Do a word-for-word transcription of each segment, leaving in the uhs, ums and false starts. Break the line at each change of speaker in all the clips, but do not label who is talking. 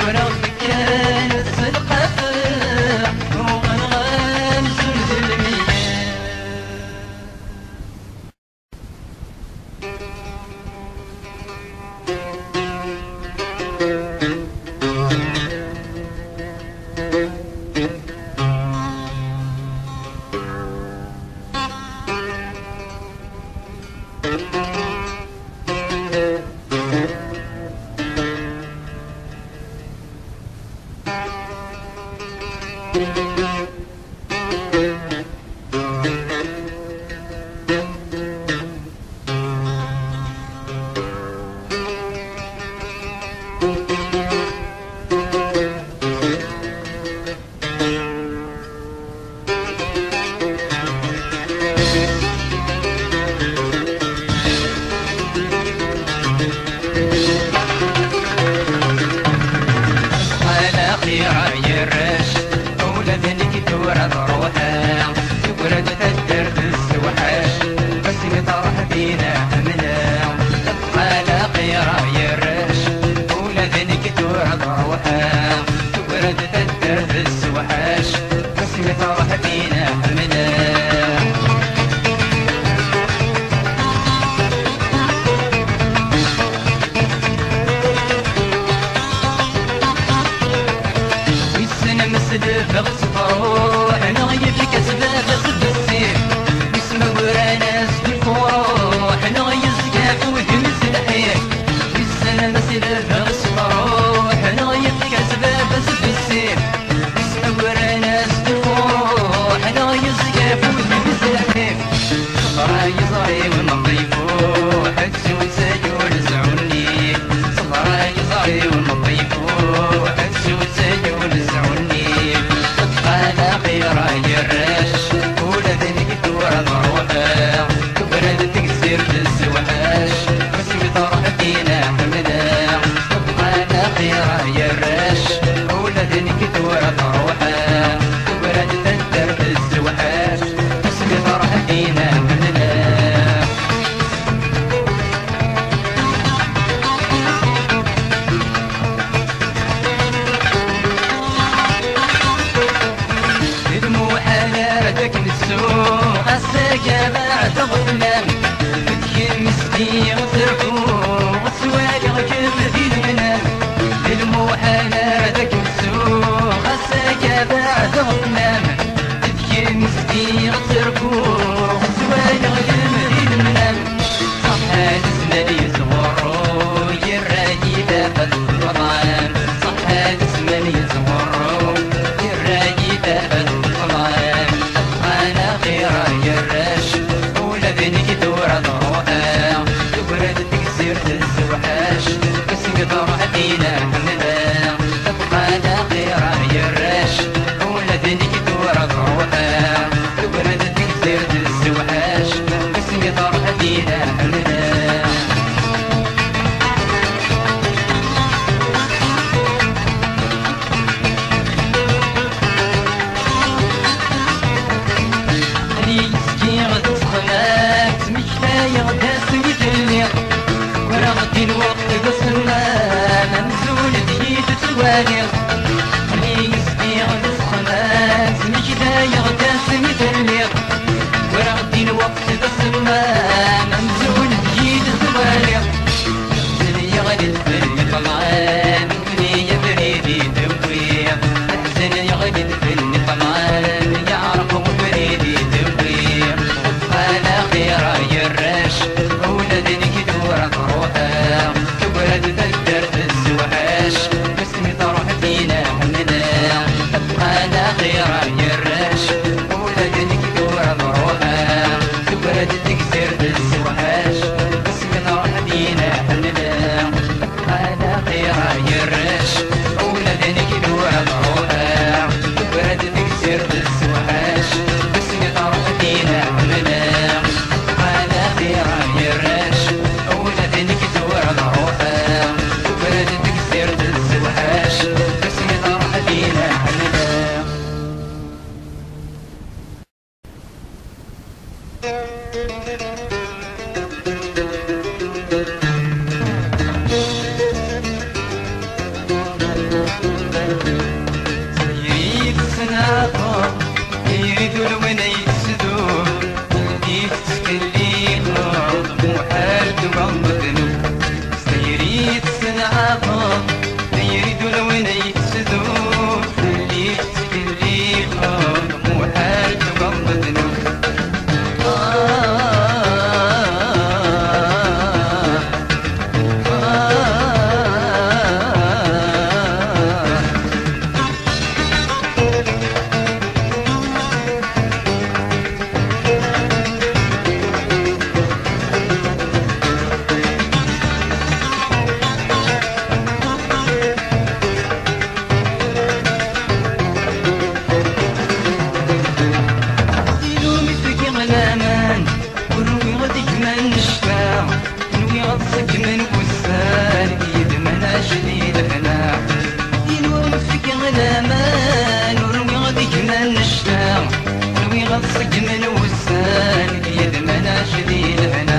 روحها كبرت تقدر تسوحش باسمي طرح فينا الصق من وسان يد مناش ذي الهنا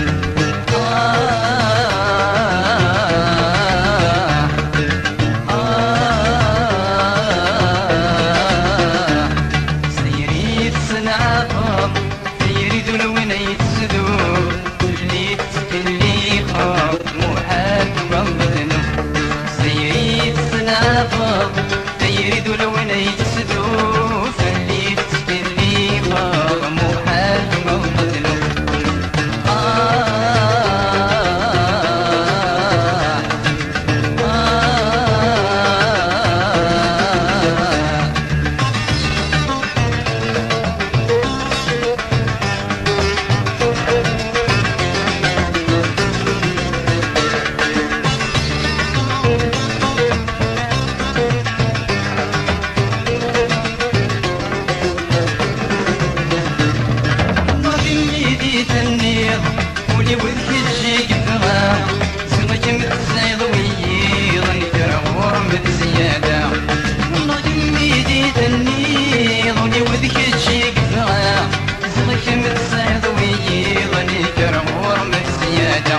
سيري تصنعهم سيري ذو وين يتسدو اللي اللي خاف محال رمضنا سيري تصنعهم سيري ذو وين يتسدو ولي وذك تجيك بغا سمك متسايض ويض نكرهور متزيادة والله يمي دي تنيض ولي وذك تجيك بغا سمك متسايض ويض نكرهور متزيادة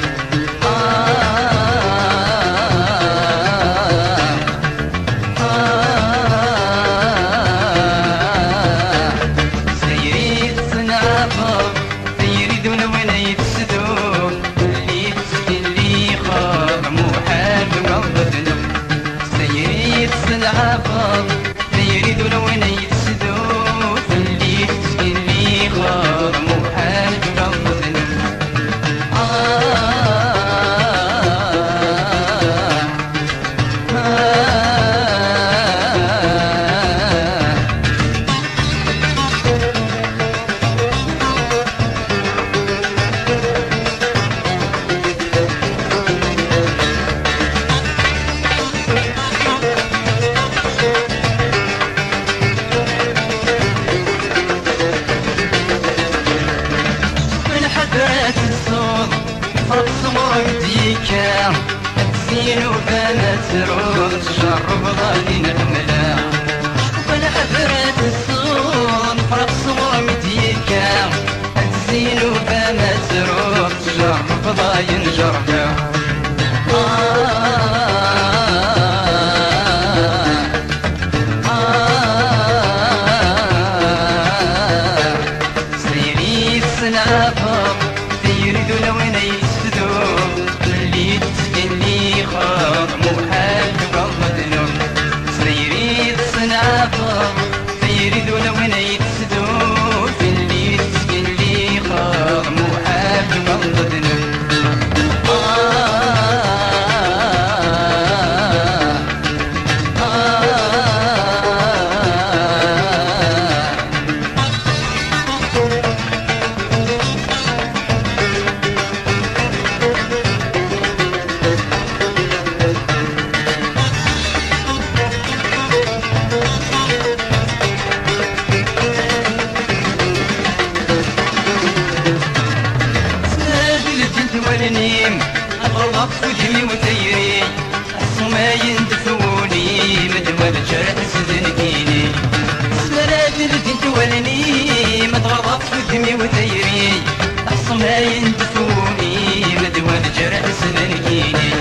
سيري تصنعفر سيري دون وين يتسدون اللي اللي خاف محال رمضنا سيري تصنعفر سيري دون وين يتسدون اللي اللي خاف محال رمضنا فرق صمر بديكا الزين وبنات رود جرب غادي نحملها وانا حضرت الصون فرق صمر بديكا الزين وبنات رود جرب غادي نجربها سيري صنعفر سيري دون وين اللي اللي خاف محال رمضنا سيري تصنعفر سيري دون وين يتسدو في اللي اللي خاف محال رمضنا والنيم أغلط ودمي وتيري الصما يندفوني مدوى الجرح سدنكيني سلاد الجنت والنيم أغلط ودمي وتيري الصما يندفوني مدوى الجرح سدنكيني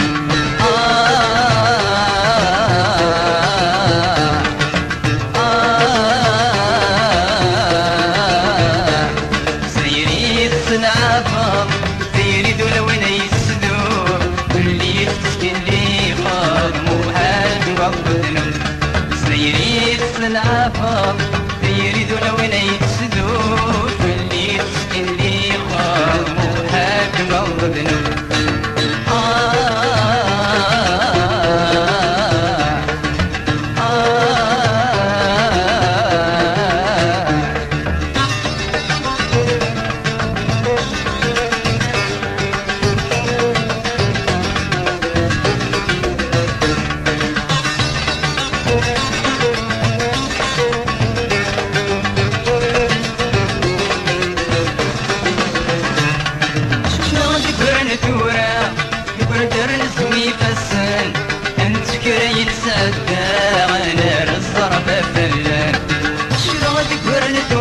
سيري تصنعفر سيري دول وين يسدو اللي اللي خاف محال رمضنا سيري تصنعفر سيري دول وين يسدو اللي اللي خاف محال رمضنا
يتسدى غنر الصرف فلان شلون تكبرن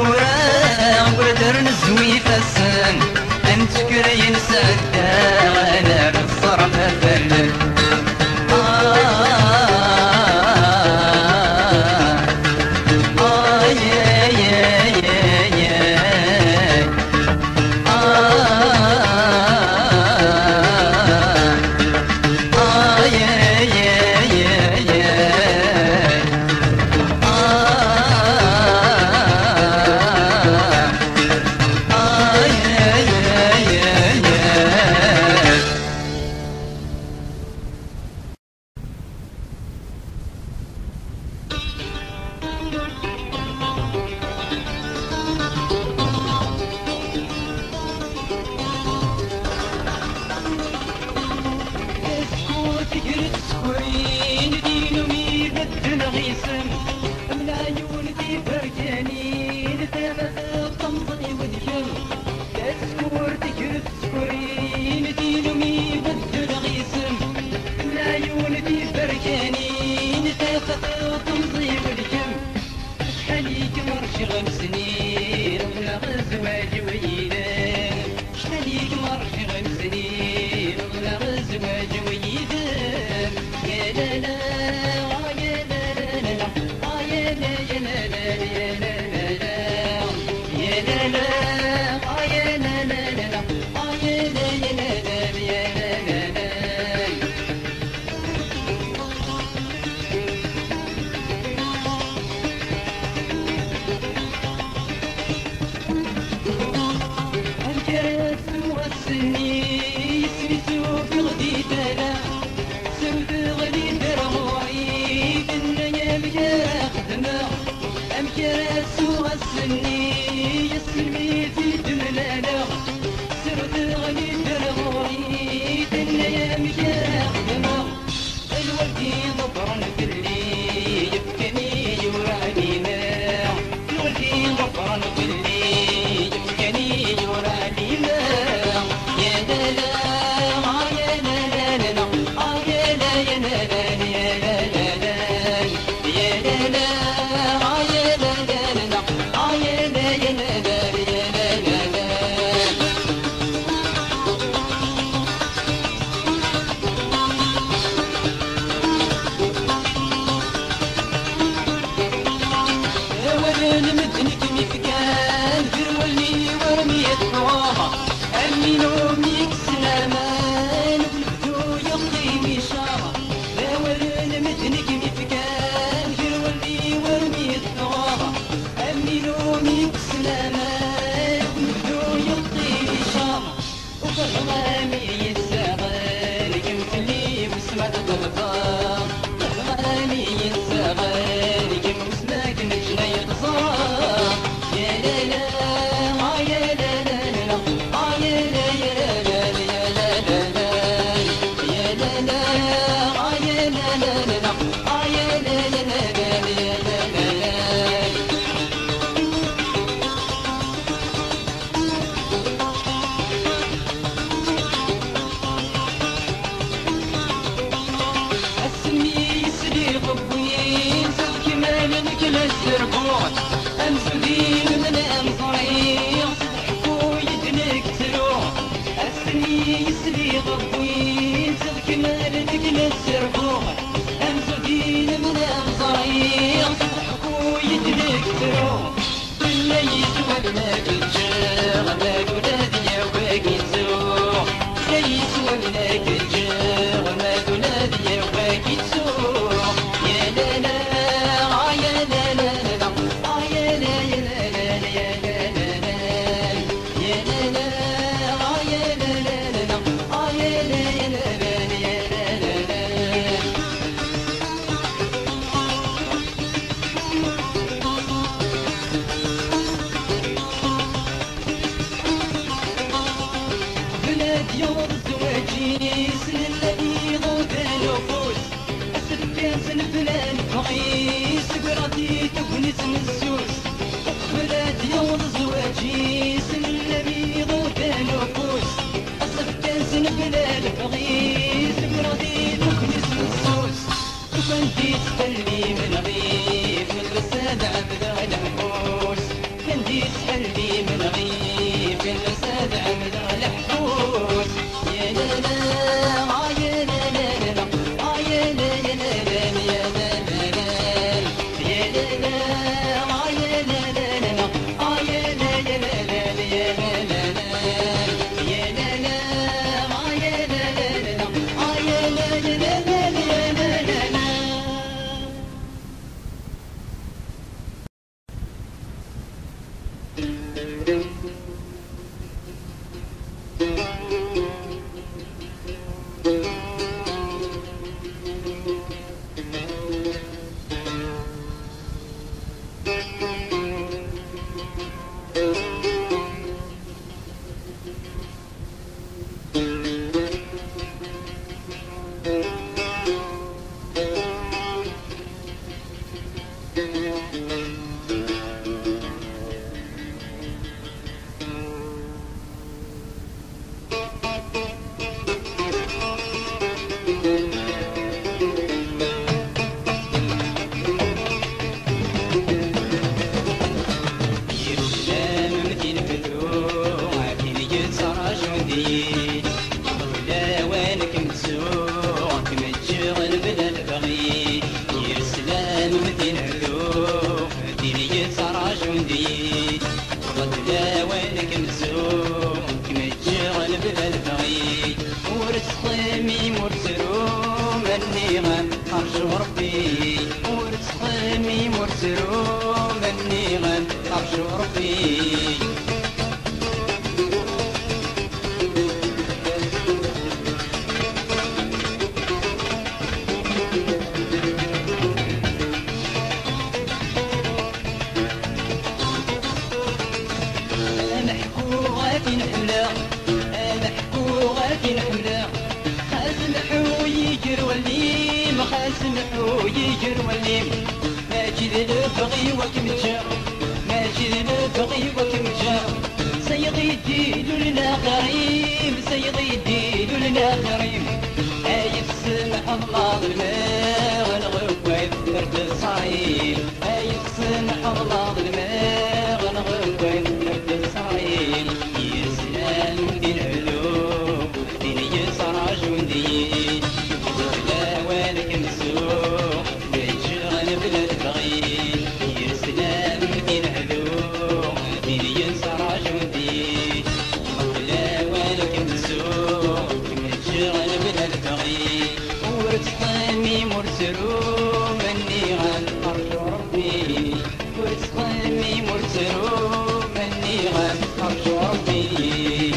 يجر والليم ماشي ذي البغي وكم جا ماشي ذي البغي وكم جا سيدي الدين لنا غريب سيدي الدين لنا غريب اي السمح الله الماء والغويب فرد صعيب اي السمح الله الماء والغويب فرد صعيب يا سلام دين علوم دين يسر جندي لا والك مسوق بيجغل بلا البغيل يا سلام دين علوم دين يسر جندي لا والك مسوق بيجغل بلا البغيل ورزقني مرسلو مني غن أرجو ربي ورزقني مرسلو مني غن أرجو ربي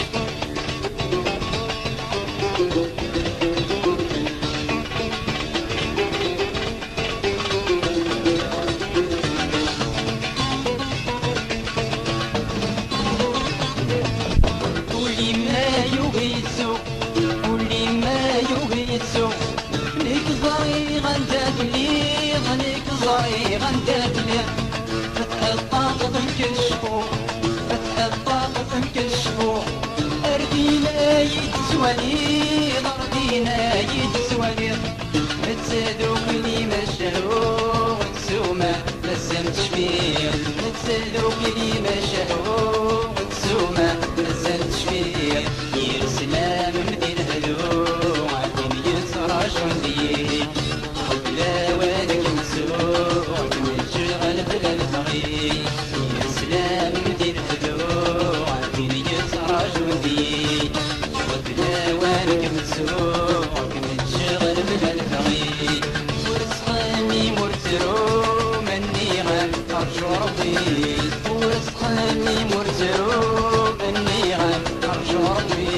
قولي ما يغيثو قولي ما يغيثو ليك ضري غندات لي غنيك ضري غندات لي فتح الطاقة مكشفو فتح الطاقة مكشفو أردينا يتسوالي ضردينا يتسوالي متسادوك لي مشهو وتسوما لازم تشفير متسادوك لي مشهو وتسوما لازم تشفير يا سلام مدين هلو عدين يسرى جندي لا والك مسوق متشغل بلا البغي يا سلام مدين هلو عدين يسرى جندي لا والك مسوق متشغل بلا البغي ورزقني مرترو مني غن أرجو ربي ورزقني مرترو مني غن أرجو ربي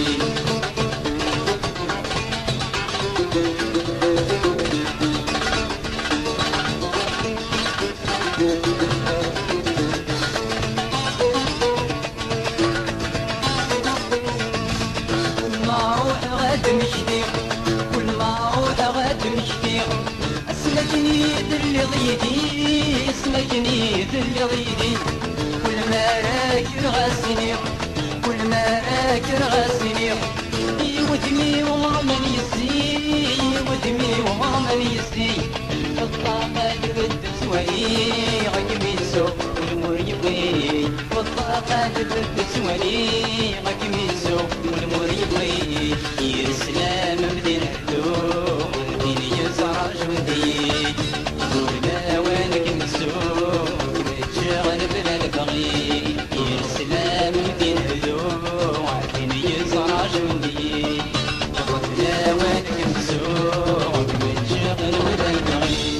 كل ما اروح غاد مشتيق كل ما اروح غاد مشتيق اسمكني ذل ضيدي اسمكني ذل ضيدي كل ما راكر غاسنيق كل ما راكر غاسنيق يودمي وما من يسي يودمي وما من يسي الطاقة تبد سوالي غاكمي سوق والمور يبغي والطاقة تبد سوالي غاكمي سوق والمور يبغي يا سلام مدين حلو مدين يسرى جندي ولا وينك مسوق متشغل بلا البغي يا سلام مدين حلو مدين يسرى جندي ولا وينك مسوق متشغل بلا البغي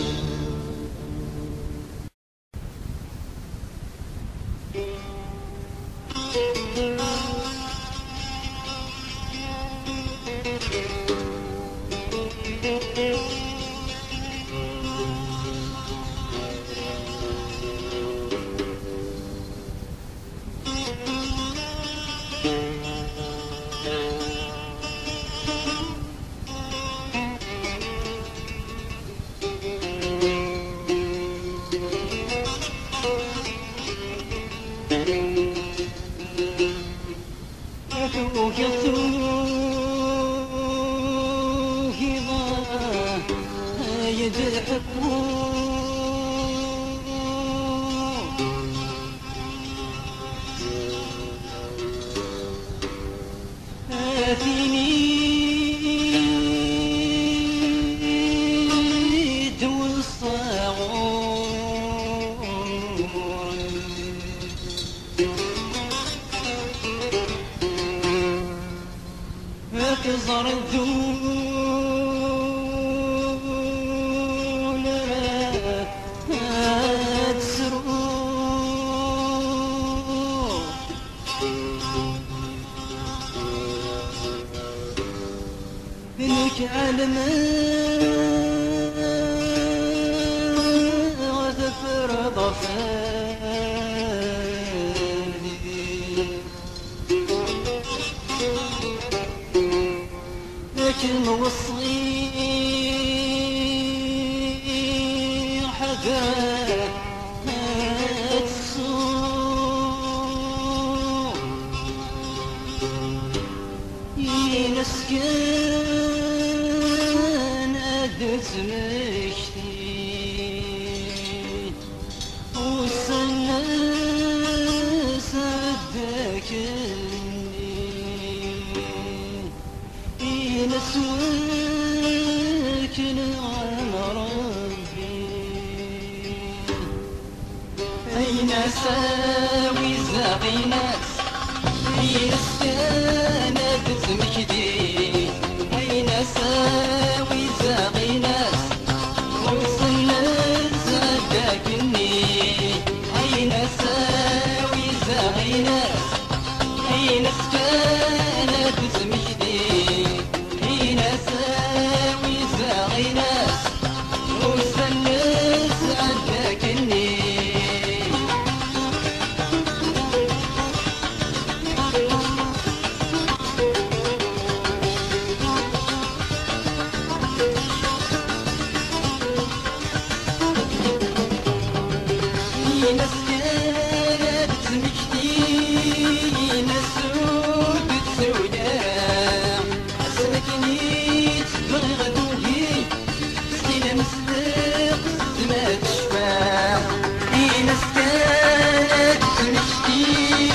يثوك يثوك يضحكون آتيني دول الصاغون اكزر الذول تسرون انك عالم وتفرض فاني لكن وصي الدرا السوق ينسكن أدت مشتي والسنة سدك ينسوك نعم ربي أين ساوي زاغي ناس أين استندت مجدي أين ساوي زاغي ناس وصلت زادكني أين ساوي زاغي ناس أين استندت مجدي أين ساوي زاغي ناس وصلت زادكني ناس كانت مجدي نسود السوداء أسمكنيت بغدوهي سكينة مصدق ما تشفى ناس كانت مجدي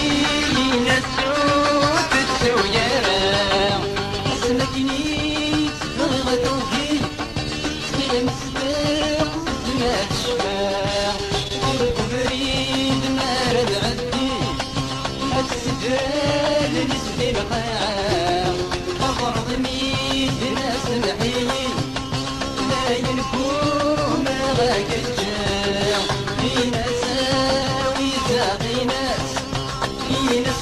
نسود السوداء أسمكنيت بغدوهي سكينة مصدق ما تشفى بريد ما رد عدي السجال نسبي بقاع أفرض ميد ناس معي لا ينكون غاك الجاع في ناس ساوي زاغي ناس في ناس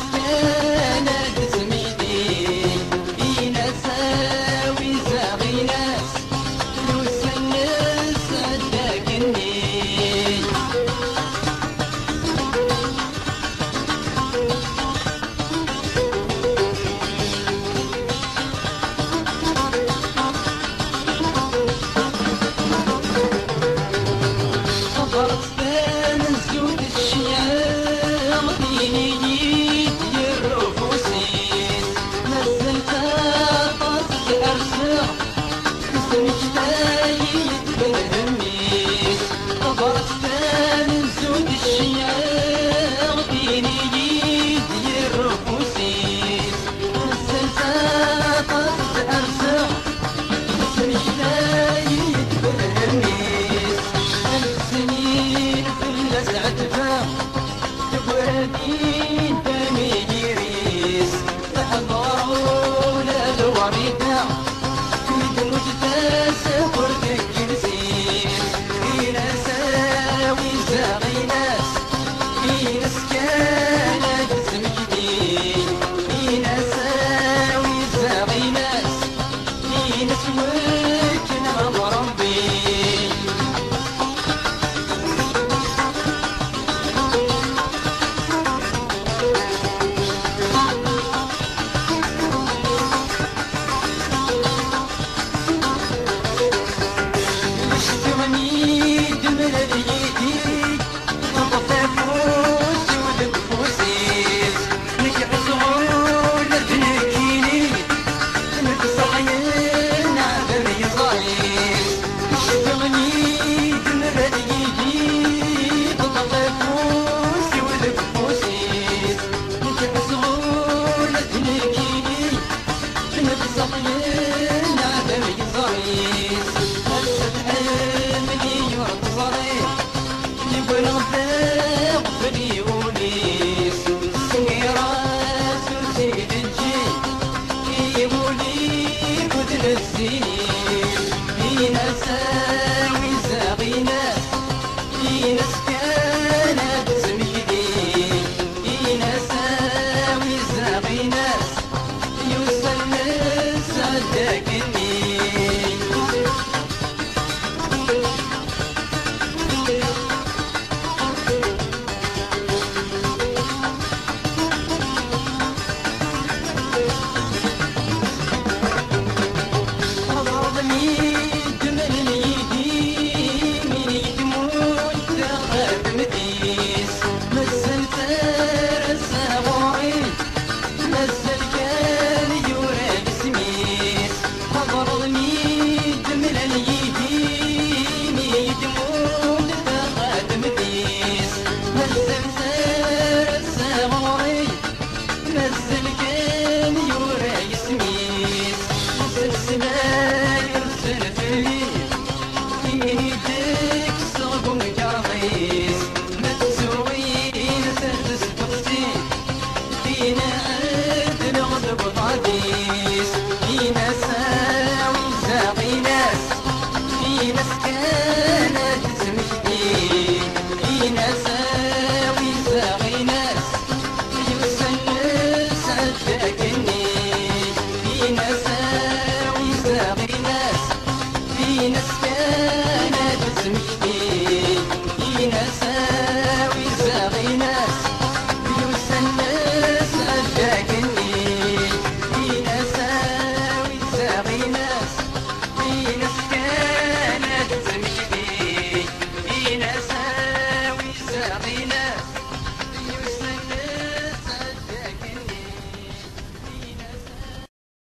كانت تمجدي في ناس ساوي زاغي ناس فلوس الناس عداكني صحيح نعذر يصاير اشتغني